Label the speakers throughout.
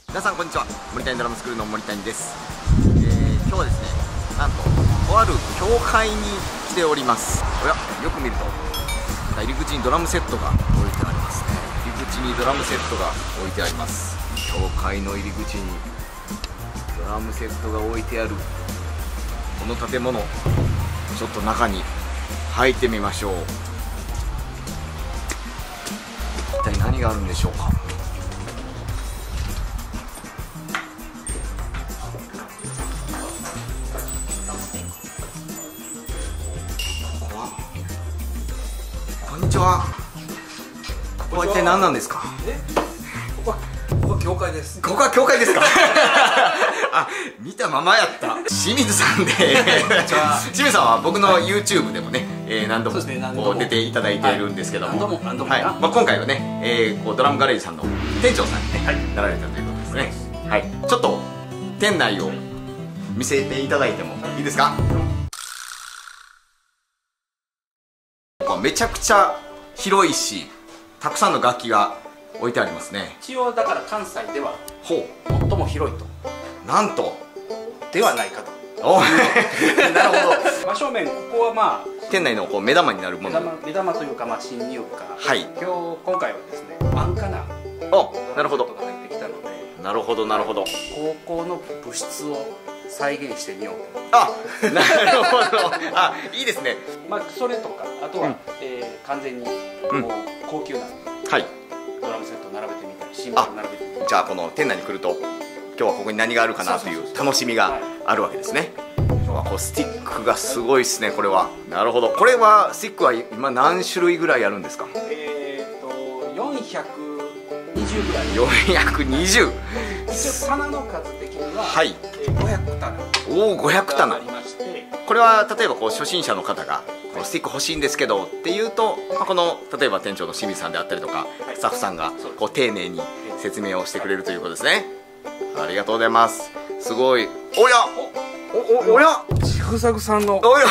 Speaker 1: 皆さんこんにちは。森谷ドラムスクールの森谷です。今日はですね、なんととある教会に来ております。おや、よく見ると入り口にドラムセットが置いてありますね。入り口にドラムセットが置いてあります。教会の入り口にドラムセットが置いてあるこの建物、ちょっと中に入ってみましょう。一体何があるんでしょうか。こんにちは。ここは一体何なんですか。
Speaker 2: ここは教会です。
Speaker 1: ここは教会ですか。あ、見たままやった。清水さんで。清水さんは僕の YouTube でもね、何度もこう出ていただいているんですけども、
Speaker 2: 何度も
Speaker 1: はい、今回はね、こうドラムガレージさんの店長さんにね、なられたということですね。はい、ちょっと店内を見せていただいてもいいですか。めちゃくちゃ広いし、たくさんの楽器が置いてありますね。
Speaker 2: 一応だから関西では
Speaker 1: ほ
Speaker 2: 最も広いと
Speaker 1: なんと
Speaker 2: ではないかと。
Speaker 1: おなるほど。
Speaker 2: 真正面、ここはまあ
Speaker 1: 店内のこう目玉になるもの、
Speaker 2: 目玉というか、まあ侵入歌、
Speaker 1: はい、
Speaker 2: 今回はですね、安価な
Speaker 1: なるほど
Speaker 2: が入ってきたので、
Speaker 1: なるほどなるほど、
Speaker 2: 高校の部室を再現してみようと。
Speaker 1: あ、なるほど。あ、いいですね。
Speaker 2: まあそれとか、あとは、完全にもう高級な
Speaker 1: はい
Speaker 2: ドラムセットを並べてみたり、シンバルを並べてみたり。
Speaker 1: じゃあこの店内に来ると今日はここに何があるかなという楽しみがあるわけですね。こうスティックがすごいですね。これはなるほど。これはスティックは今何種類ぐらいあるんですか。
Speaker 2: 420ぐらい。
Speaker 1: 420。
Speaker 2: 一応棚の数的には、
Speaker 1: はい、
Speaker 2: 500棚。
Speaker 1: おお、500棚
Speaker 2: ありまして、
Speaker 1: これは例えばこう初心者の方がこのスティック欲しいんですけどっていうと、この例えば店長の清水さんであったりとかスタッフさんがこう丁寧に説明をしてくれるということですね。ありがとうございます。すごい。おやおや、
Speaker 2: ジグザグさんの
Speaker 1: おや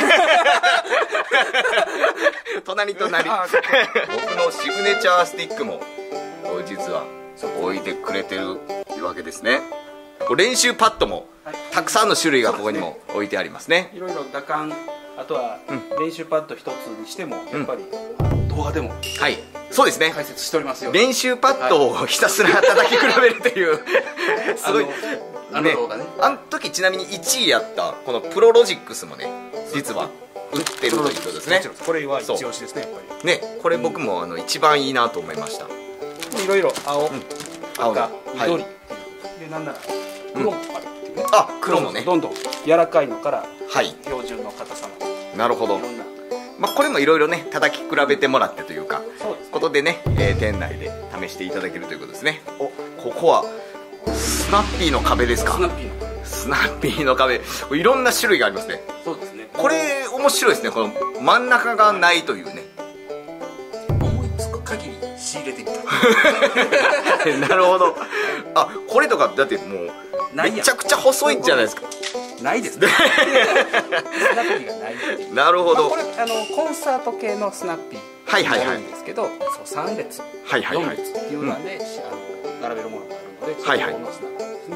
Speaker 1: 隣僕のシグネチャースティックも実は置いてくれてるわけですね。練習パッドもたくさんの種類がここにも置いてありますね。
Speaker 2: いろいろ打感、あとは練習パッド一つにしてもやっぱり動画でも
Speaker 1: はいそうですね、
Speaker 2: 解説しておりますよ。
Speaker 1: 練習パッドをひたすら叩き比べるというすごい
Speaker 2: 動画ね。
Speaker 1: あの時ちなみに1位やったこのプロロジックスもね、実は売ってるということですね。
Speaker 2: これは一押しですね、やっぱり
Speaker 1: ね。これ僕も一番いいなと思いました。
Speaker 2: いろいろ青、赤、緑
Speaker 1: で
Speaker 2: なんなら黒もあるっていうね。
Speaker 1: あ、黒もね、
Speaker 2: どんどん柔らかいのから
Speaker 1: はい
Speaker 2: 標準の硬さまで。
Speaker 1: なるほど。まあこれもいろいろね叩き比べてもらってというかことでね、店内で試していただけるということですね。お、ここはスナッピーの壁ですか。スナッピーの壁、いろんな種類がありますね。
Speaker 2: そうですね。
Speaker 1: これ面白いですね。この真ん中がないというね。
Speaker 2: 思いつく限り仕入れてみた。
Speaker 1: なるほど。あ、これとかだってもうめちゃくちゃ細いじゃないですか。
Speaker 2: ないですね。スナッピーがないっていう。
Speaker 1: なるほど。
Speaker 2: これコンサート系のスナッピーがあるんですけど、3列4列っていうので並べるものがあるので、
Speaker 1: はいはい、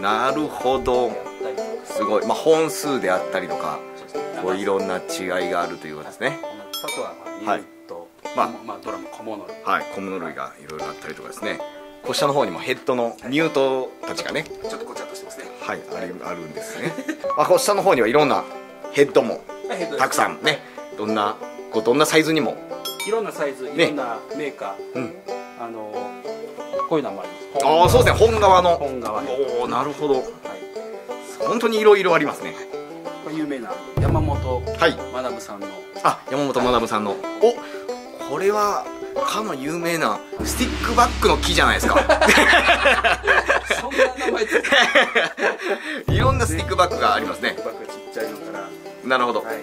Speaker 1: なるほど。すごい。まあ本数であったりとかこういろんな違いがあるということですね。
Speaker 2: あとはユニット、まあドラム小物類、
Speaker 1: はい、小物類がいろいろあったりとかですね。こう下の方にもヘッドのミュートたちがね、
Speaker 2: ちょっとごちゃっとしてますね。
Speaker 1: はい、あるんですね。まあこう下の方にはいろんなヘッドもたくさんね、どんなサイズにも
Speaker 2: いろんなサイズ、いろんなメーカー、こういうのもあります。
Speaker 1: ああ、そうですね。本革の。おお、なるほど。本当にいろいろありますね。
Speaker 2: 有名な山本学さんの、
Speaker 1: あ、山本学さんの、お、これはかの有名なスティックバッグの木じゃないですか。
Speaker 2: そんな名前つけ
Speaker 1: いろんなスティックバッグがありますね。
Speaker 2: バッグがちっちゃいのから。
Speaker 1: なるほど。はい、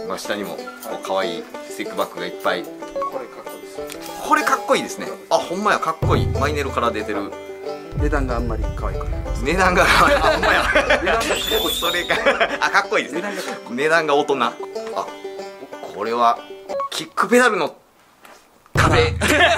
Speaker 1: まあ下にも可愛いスティックバッグがいっぱい。
Speaker 2: これかっこいいです。
Speaker 1: これかっこいいですね。あ、ほんまや、かっこいい。マイネルから出てる。
Speaker 2: 値段があんまり可愛くない。
Speaker 1: 値段がほんまや。それがかっこいいですね。値段が大人。あ、これはキックペダルの壁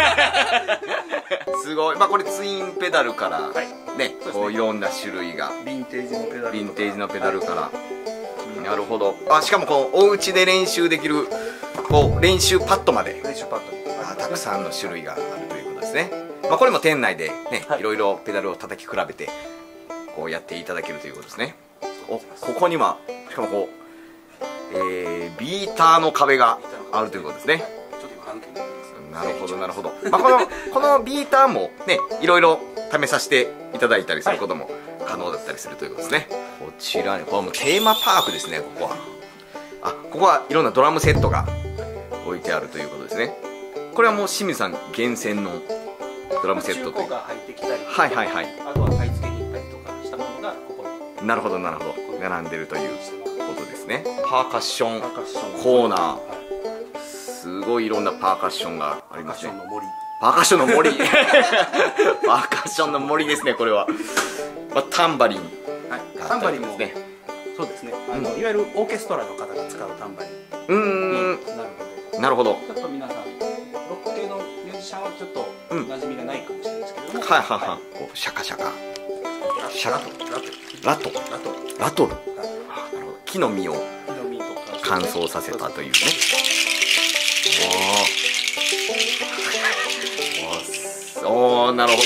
Speaker 1: すごい。まあこれツインペダルからね、こういろんな種類が、
Speaker 2: ヴィンテージのペダル、
Speaker 1: ヴィンテージのペダルから、なるほど。しかもこうお家で練習できるこう練習パッドまで、
Speaker 2: 練習パッド、
Speaker 1: たくさんの種類があるということですね。まあこれも店内でね、いろいろペダルを叩き比べてこうやっていただけるということですね。ここにはしかもこう、ビーターの壁があるということですね。なるほどなるほど。まあこのビーターもね、いろいろ試させていただいたりすることも可能だったりするということですね。こちらにこれもテーマパークですね。ここはここはいろんなドラムセットが置いてあるということですね。これはもう清水さん厳選のドラムセットというか、はいはいはい、
Speaker 2: あとは買い付けに行ったりとかしたものがここに、
Speaker 1: なるほどなるほど、並んでるということですね。パーカッションコーナー、すごいいろんなパーカッションがありますね。パーカッションの森パーカッションの森ですね。これは、まあ、タンバリン、
Speaker 2: タンバリンもね、そうですね、いわゆるオーケストラの方が使うタンバリンになるので、
Speaker 1: なるほど。
Speaker 2: ちょっと皆さんロック系のミュージシャンはちょっと馴染みがないかもしれないですけども、
Speaker 1: はいはいはい、こうシャカシャカシャラトラトル、なるほど。木の実を乾燥させたというね。おー、なるほ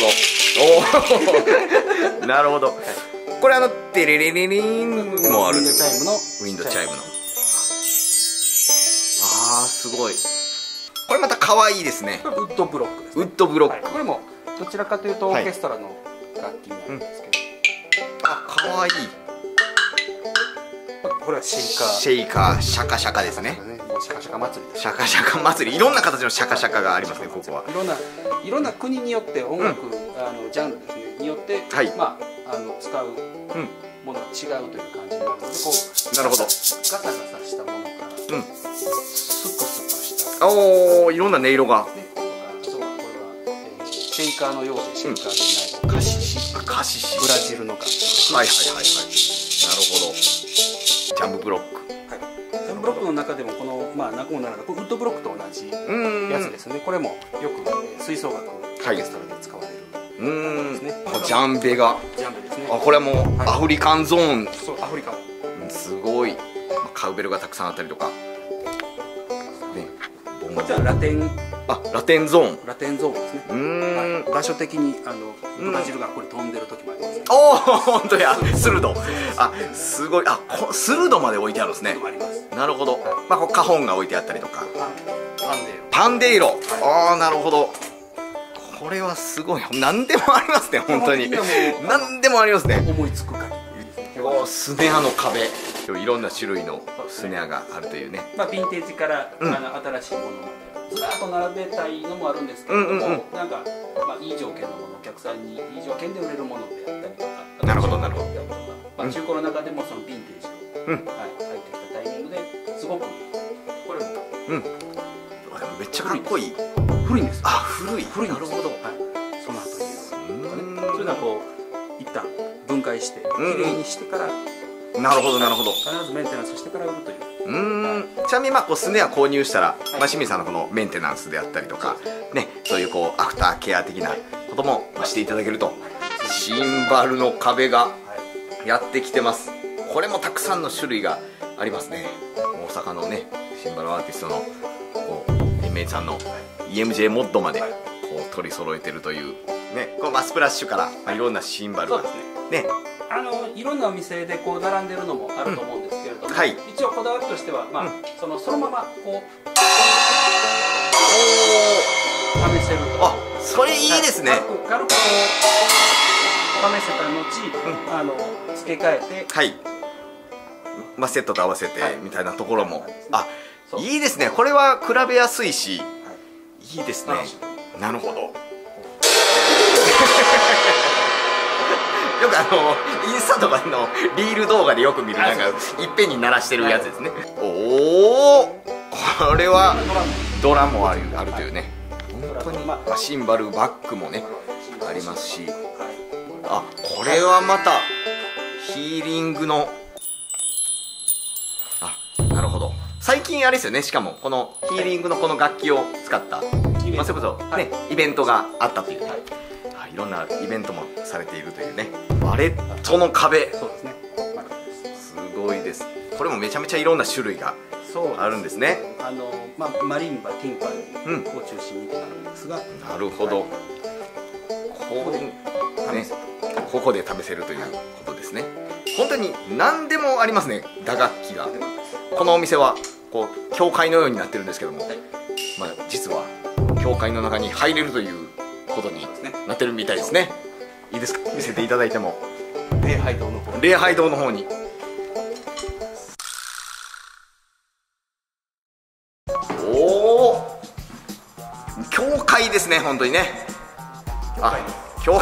Speaker 1: ど。なるほど。これテレレレレンもある。ウィンドチャイムの。すごい。これまた可愛いですね。
Speaker 2: ウッドブロックです。
Speaker 1: ウッドブロック。
Speaker 2: これもどちらかというとオーケストラの楽器になるんですけど。
Speaker 1: 可愛い。
Speaker 2: これはシ
Speaker 1: ェイカー、シャカシャカですね。
Speaker 2: シャカシャカ祭りです。
Speaker 1: シャカシャカ祭り、いろんな形のシャカシャカがありますね。ここは。
Speaker 2: いろんな国によって音楽ジャンルですねによってまあ使うものが違うという感じになるので、こう
Speaker 1: なるほど。
Speaker 2: ガサガサしたものからスクスクした、
Speaker 1: いろんな音色が。
Speaker 2: あとはこれはシェイカーのようでシェイカーでないカシシ、ブラジルの楽器。
Speaker 1: はいはいはいはい。なるほど。ジャンブブロック。
Speaker 2: ジャンブブロックの中でもこのなくもならないウッドブロックと同じやつですね。これもよく吹奏楽オーケストラで使われるですね。
Speaker 1: ジャンベが、これはもうアフリカンゾーン。
Speaker 2: そう、アフリカン。
Speaker 1: すごいカウベルがたくさんあったりとか。
Speaker 2: こちらラテン。
Speaker 1: ラテンゾーン。
Speaker 2: ラテンゾーンですね。場所的にブラジルがこれ飛んでる時もあります。
Speaker 1: おお、本当や、スルド。すごい。スルドまで置いてあるんですね。なるほど。カホンが置いてあったりとか。パンデイロ。なるほど。これはすごい。何でもありますね、本当に。何でもありますね。
Speaker 2: 思いつく限り。
Speaker 1: スネアの壁。いろんな種類のスネアがあるというね。
Speaker 2: ヴィンテージから新しいものまでずらっと並べたいのもあるんですけれども、なんかいい条件のもの、お客さんにいい条件で売れるものであったりとか。
Speaker 1: なるほどなるほ
Speaker 2: ど。中古の中でもそのヴィンテージを入ってきたタイミングですごくこれも
Speaker 1: めっちゃかっこいい。
Speaker 2: 古いんです。
Speaker 1: 古い。
Speaker 2: なるほど。その後にそういうのはこう一旦分解してきれいにしてから。
Speaker 1: なるほどなるほど。
Speaker 2: 必ずメンテナンスしてから売るという。
Speaker 1: ちなみにスネア購入したら清水さんのこのメンテナンスであったりとかね、そういうアフターケア的なこともしていただけると。シンバルの壁がやってきてます。これもたくさんの種類がありますね。大阪のねシンバルアーティストのMA さんの EMJ モッドまで取り揃えてるというね。このスプラッシュからいろんなシンバルがね、
Speaker 2: いろんなお店で並んでるのもあると思うんですけれども、一応こだわりとしてはそのまま試せると。
Speaker 1: それいいですね。
Speaker 2: 軽く試せた後付け替えて、
Speaker 1: セットと合わせてみたいなところもいいですね。これは比べやすいしいいですね。なるほど。よくインスタとかのリール動画でよく見るいっぺんに鳴らしてるやつですね。おお、これはドラムもあるというね。本当にシンバルバッグもねありますし、これはまたヒーリングのなるほど。最近あれですよね。しかもこのヒーリングのこの楽器を使った
Speaker 2: イベ
Speaker 1: まあ、それこそね、イベントがあったというね、いろんなイベントもされているというね。バレットの壁、
Speaker 2: そうですね、
Speaker 1: すごいです。これもめちゃめちゃいろんな種類があるんですね。
Speaker 2: マリンバ、ティンパニーを中心にあるんですが、
Speaker 1: なるほど。ここで試せるということですね。本当に何でもありますね、打楽器が。このお店はこう教会のようになってるんですけども、まあ、実は教会の中に入れるということになってるみたいですね。いいですか、見せていただいても。
Speaker 2: 礼拝堂の方に。
Speaker 1: おお、教会ですね、本当にね。教会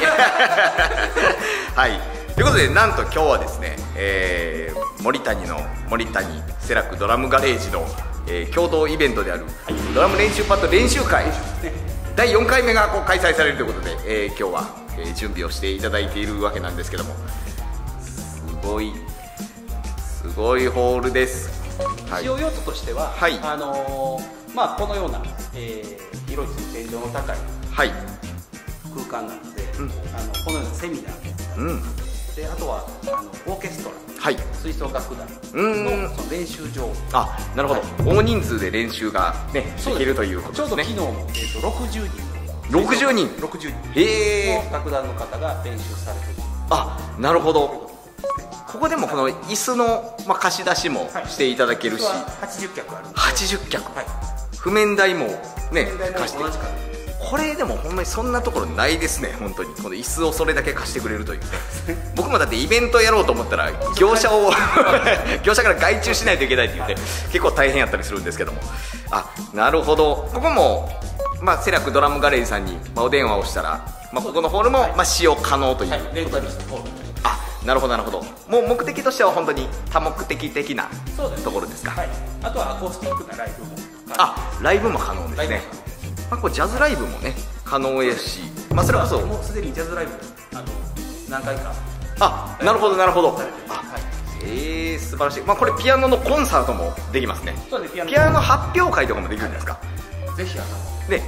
Speaker 1: はい、ということで、なんと今日はですね、森谷セラクドラムガレージの、共同イベントである、ドラム練習パッド練習会第4回目がこう開催されるということで、今日は、準備をしていただいているわけなんですけども、すごいホールです。
Speaker 2: 使用用途としては、このような、広い天井の高い空間なので、このようなセミナーで、あとはオーケストラ、吹奏楽団のその練習場。
Speaker 1: なるほど、大人数で練習がねできるということですね。
Speaker 2: ちょうど昨日も60人の楽団の方が練習されている。
Speaker 1: なるほど。ここでもこの椅子の、貸し出しもしていただけるし、
Speaker 2: 80脚あるんで、
Speaker 1: 80脚、譜面台もね貸して、これでもほんまにそんなところないですね。本当にこの椅子をそれだけ貸してくれるというね。僕もだってイベントやろうと思ったら業者から外注しないといけないって言って結構大変やったりするんですけども、なるほど。ここもセラクドラムガレージさんにお電話をしたら、ここのホールも使用可能という
Speaker 2: レンタルしたホール。
Speaker 1: なるほどなるほど。もう目的としては本当に多目的的なところですか。
Speaker 2: あとはアコースティックなライブも、
Speaker 1: ライブも可能ですね。これジャズライブもね可能やし、それこそ
Speaker 2: もうすでにジャズライブ何回か。
Speaker 1: なるほどなるほど。素晴らしい。これピアノのコンサートもできますね。ピアノ発表会とかもできるんですか。
Speaker 2: ぜひ
Speaker 1: ね、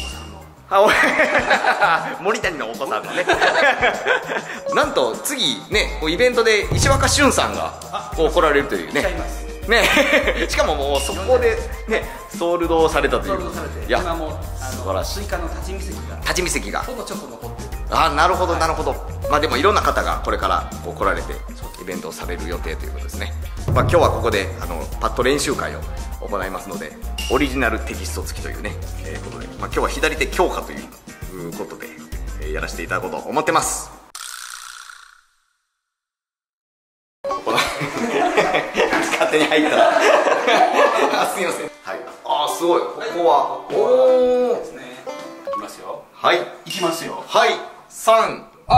Speaker 1: 森谷のお子さんのねなんと次ね、イベントで石若俊さんが来られるというね。しかももうそこでねソールドされたという。
Speaker 2: 今も素晴らしい。スイカの立ち見席がほぼちょっと残ってる。
Speaker 1: なるほどなるほど。でもいろんな方がこれから来られてイベントをされる予定ということですね。今日はここでパッド練習会を行いますので、オリジナルテキスト付きというね、ことで、今日は左手強化ということで、やらせていただこうと思ってます。勝手に入ったらすみません。すごい。ここは
Speaker 2: ですね。いきますよ。
Speaker 1: いきますよ。3。ツ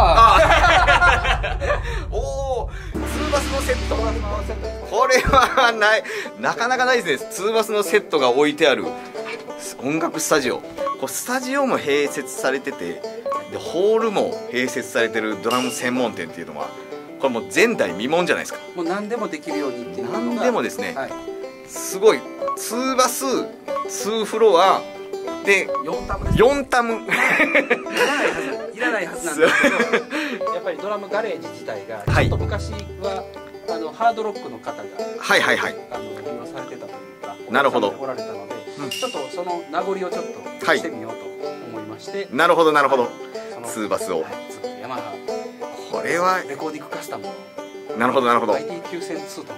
Speaker 1: ーバスのセット。これはなかなかないですね。ツーバスのセットが置いてある音楽スタジオ。スタジオも併設されてて、でホールも併設されてるドラム専門店っていうのは、これもう前代未聞じゃないですか。
Speaker 2: もう何でもできるようにっていうのが、
Speaker 1: 何でもですね、すごい。ツーバス、2フロアで4タム
Speaker 2: いらないはずなんですけど、やっぱりドラムガレージ自体がちょっと昔はハードロックの方が利用されてたというか、
Speaker 1: なるほど、
Speaker 2: おられたので、ちょっとその名残をちょっとしてみようと思いまして、
Speaker 1: なるほどなるほど、ツーバスを
Speaker 2: ヤマハ、
Speaker 1: これは
Speaker 2: レコーディングカスタム、
Speaker 1: なるほどなるほど、
Speaker 2: IT9002 トンと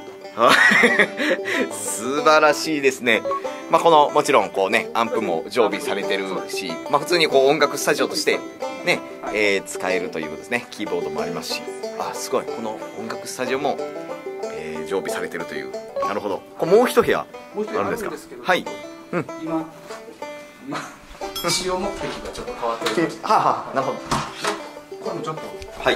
Speaker 1: 素晴らしいですね。このもちろんアンプも常備されてるし、普通に音楽スタジオとしてね、使えるということですね。キーボードもありますし、すごい。この音楽スタジオも、常備されてるという。なるほど。もう一部屋あるんですか。
Speaker 2: 今使用目的がちょっと変わってる。
Speaker 1: なるほど。
Speaker 2: これもちょっと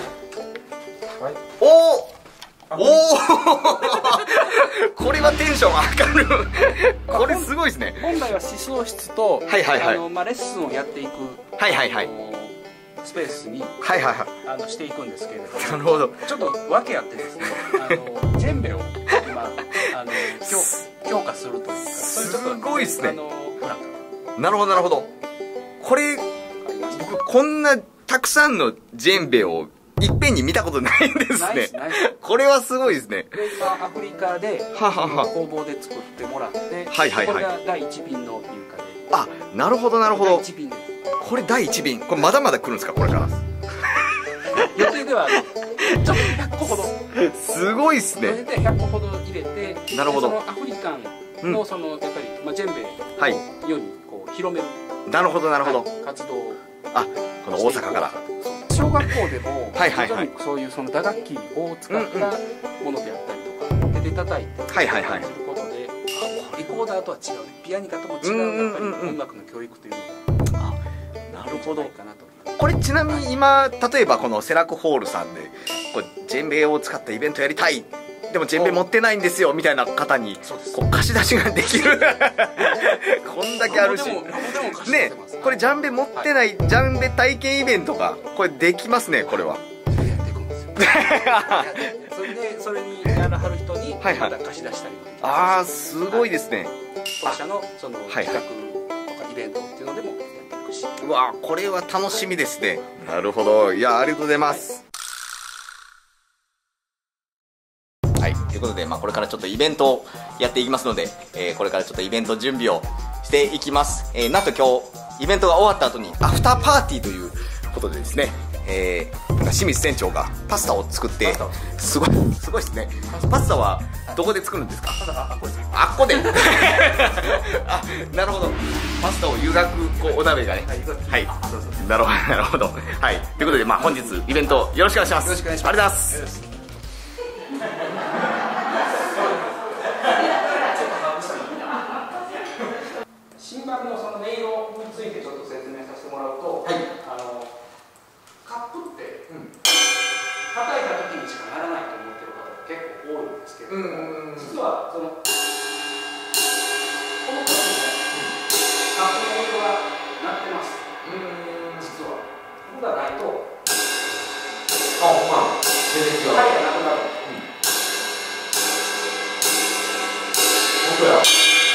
Speaker 1: これはテンション上がる。これすごいですね。
Speaker 2: 本来は思想室とレッスンをやっていくスペースにしていくんですけれども、
Speaker 1: なるほど、
Speaker 2: ちょっと訳あってですね、ジェンベを今強化するというか、
Speaker 1: すごいですね。
Speaker 2: な
Speaker 1: なるほどなるほど。 これ僕こんなたくさんのジェンベをいっぺんに見たことないんですね。これはすごいですね。
Speaker 2: 今アフリカで工房で作ってもらって、これが第1便の入荷で。
Speaker 1: あ、なるほどなるほど。これ第1便、これまだまだ来るんですか、これから。
Speaker 2: 予定ではちょっと100個ほど。
Speaker 1: すごいですね。
Speaker 2: それで100個ほど入れて、
Speaker 1: なるほど。
Speaker 2: そのアフリカンのそのやっぱりジェンベを世にこう広める。
Speaker 1: なるほどなるほど。
Speaker 2: 活動。
Speaker 1: あ、この大阪から。
Speaker 2: 小学校でもそういうその打楽器を使ったものであったりとか、手で叩いてすることで、リコーダーとは違うね、ピアニカとも違うやっぱり音楽の教育というのが。
Speaker 1: なるほど。これちなみに今例えばこのセラクホールさんでこうジェンベを使ったイベントやりたい、でもジェンベ持ってないんですよみたいな方にこう貸し出しができるこんだけあるしね、これジャンベ持ってないジャンベ体験イベントがこれできますね。これは
Speaker 2: それにやらはる人にまた貸し出したり。
Speaker 1: ああ、すごいですね。
Speaker 2: 当社のその企画とかイベントっていうのでもやっていくし。
Speaker 1: うわ、これは楽しみですね。なるほど。いや、ありがとうございます。はい、ということで、これからちょっとイベントをやっていきますので、これからちょっとイベント準備をしていきます。なんと今日イベントが終わった後にアフターパーティーということでですね、清水船長がパスタを作って、すごいですね。パスタはどこで作るんですか？あっこであ、なるほど。パスタを湯がくこうお鍋がね、はい、なるほどなるほど。はい、ということで本日イベントよろしくお願いします。
Speaker 2: よろしくお願いします。
Speaker 1: ありがとうございます。
Speaker 2: シンバルのその音色についてちょっと説明させてもらうと、カップって叩いた時にしかならないと思ってる方が結構多いんですけれども、実はそのこの時にカップの音色が鳴ってます。実はここがないと
Speaker 1: 全然違う。
Speaker 2: はいがなくなる。
Speaker 1: 本当や。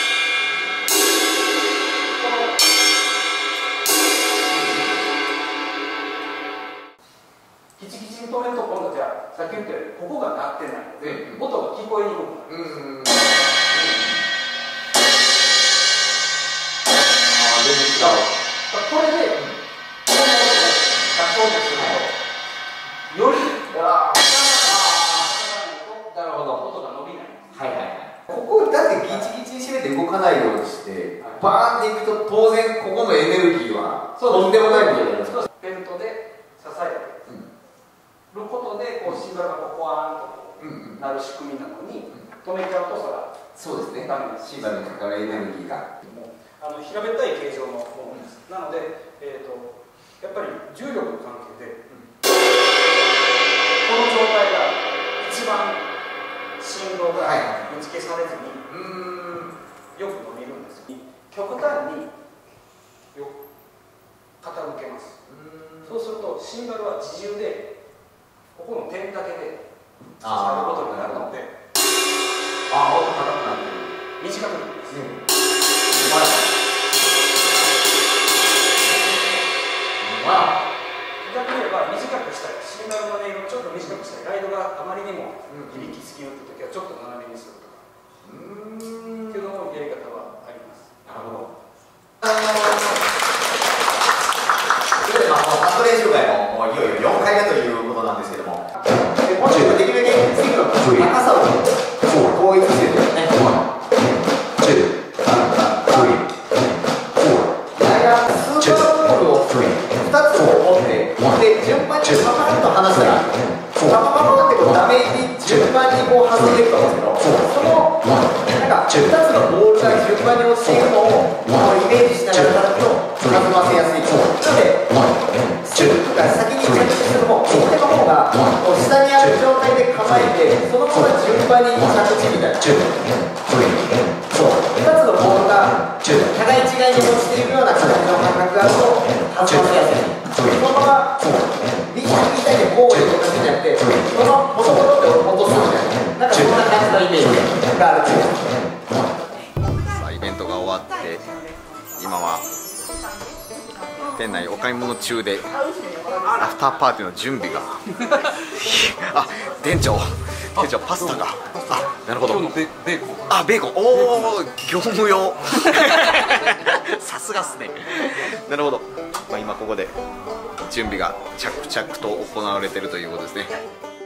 Speaker 2: キチキチに止めると今度じゃあさっき言ったようにここが鳴ってないので、音が聞こえにくくなる。
Speaker 1: 全然違う。
Speaker 2: これでこの音を出そうとするとよりなるほど、音が伸びない。
Speaker 1: ここだってギチギチに締めて動かないようにしてバーンっていくと当然ここのエネルギーはとんでもないことになります。
Speaker 2: ベルトで支えることでこうシンバルがポワーンとなる仕組みなのに、止めちゃうと
Speaker 1: そうですね、シンバルにかかるエネルギーが
Speaker 2: 平べったい形状のものです。なので、やっぱり重力の関係で、この状態が一番振動が打ち消されずによく伸びるんです。極端に傾けます。そうするとシンバルは自重でここの点だけで支えることになるので、
Speaker 1: 音高くなってる。
Speaker 2: 短くなるんです。逆に言えば短くしたい、シンバルの音色をちょっと短くしたい、ライドがあまりにも響きすぎるという時はちょっと斜めにするとかっていうのもやり方はあります。
Speaker 1: なるほど。パスト練習会もいよいよ4回目ということなんですけども、もしできるだけスイングの高さを統一してですね、スーパーボールを2つ持って、で順番にパパッと離したら、パパパってこうダメに順番にこう弾んでいくと思うんですけど、その2つのボールが順番に落ちていくのをイメージしながら叩くと弾ませやすい。なのでシュートが先に着地するも表の方が下にある状態で構えて、そのまま順番に着地みたいな。そう2つのボールが互い違いに落ちているような形の感覚があると弾ませやすい。そのまま右左でこういう形じゃなくて、そのボトボトって落とすみたいな、なんかそんな感じのイメージがあるという。さあイベントが終わって今は店内お買い物中でアフターパーティーの準備があ、店長パスタが、あ、なるほど、
Speaker 2: 今日のベーコン、
Speaker 1: あ、ベーコン、おお、業務用さすがっすね。なるほど、まあ、今ここで準備が着々と行われているということですね。